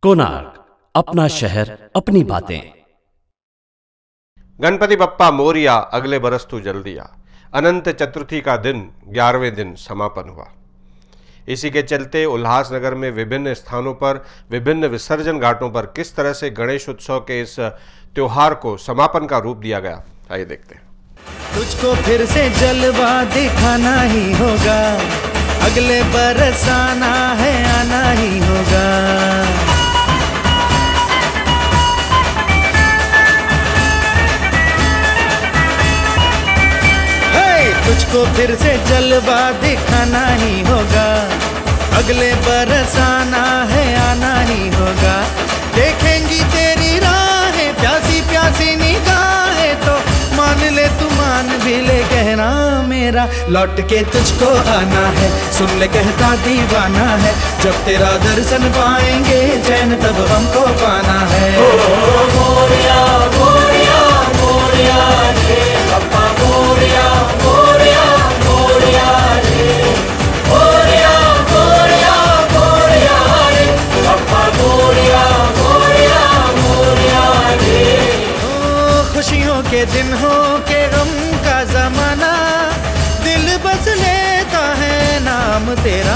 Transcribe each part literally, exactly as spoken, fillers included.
कोणार्क, अपना शहर अपनी बातें। गणपति बप्पा मोरिया, अगले बरस तू जल्दी आ। अनंत चतुर्थी का दिन ग्यारहवें दिन समापन हुआ। इसी के चलते उल्लासनगर में विभिन्न स्थानों पर, विभिन्न विसर्जन घाटों पर किस तरह से गणेश उत्सव के इस त्योहार को समापन का रूप दिया गया, आइए देखते हैं। तुझको फिर से जलवा दिखाना ही होगा, अगले बरस आना है, आना ही होगा। तुझको फिर से जलवा दिखाना ही होगा, अगले बरस आना है, आना ही होगा। देखेंगी तेरी राहें प्यासी प्यासी निगाहें, तो मान ले तू मान भी ले कहना मेरा, लौट के तुझको आना है, सुन ले कहता दीवाना है। जब तेरा दर्शन पाएंगे चैन तब हमको पाना है। ओ, मोरिया मोरिया मोरिया रे बप्पा मोरिया मोरिया मोरिया रे, मोरिया मोरिया मोरिया रे बप्पा मोरिया मोरिया मोरिया रे। ओ खुशियों के दिन हो के गम का जमाना, दिल बस लेता है नाम तेरा।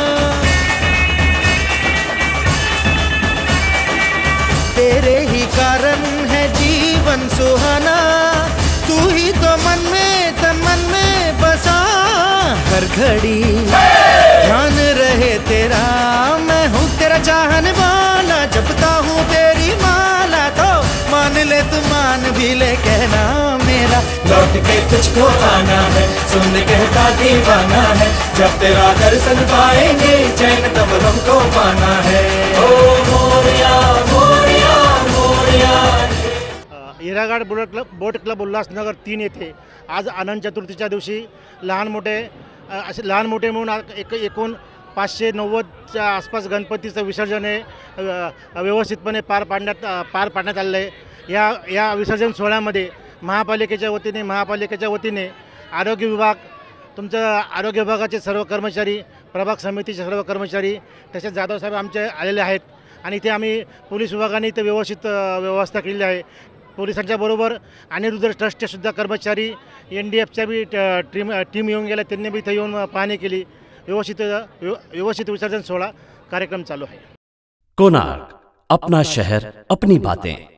तेरे ही कारण है जीवन सुहाना, तू ही तो मन में तन मन में बसा। हर घड़ी ध्यान रहे तेरा, मैं हूँ तेरा चाहने वाला, जपता हूँ तेरी माला, तो मान ले तू मान भी ले कहना मेरा, लौट के तुझको आना है, सुन कहता दीवाना है। जब तेरा दर्शन पाएंगे चैन तब हमको पाना है। ओ Morya Morya Morya. Hiragad boat club boat club Ulhasnagar तीन येथे आज अनंत चतुर्थीच्या दिवशी लहान मोठे असे लहान मोठे म्हणून एक एकूण पाचशे नव्वदच्या आसपास गणपतीचं विसर्जन हे व्यवस्थितपणे पार पाडण्यात पार पाडण्यात आलेलं आहे। या या विसर्जन सोहळ्यामध्ये महापालिकेच्या वतीने महापालिकेच्या वतीने आरोग्य विभाग, तुमचं आरोग्य विभागाचे सर्व कर्मचारी, प्रभाग समितीचे सर्व कर्मचारी, तसेच जाधव साहेब आमचे आलेले आहेत आणि इथे आम्ही पोलीस विभागाने इथे व्यवस्थित व्यवस्था केलेली आहे। पोलिसांच्या बरोबर अनिरुद्ध ट्रस्टचे सुद्धा कर्मचारी, एन डी एफच्या बी टीम टीम येऊन गेल्या, त्यांनी बी इथे येऊन पाहणी केली। व्यवस्थित व्यवस्थित विसर्जन सोहळा कार्यक्रम चालू आहे। कोणार्क, अपना शहर अपनी बातें।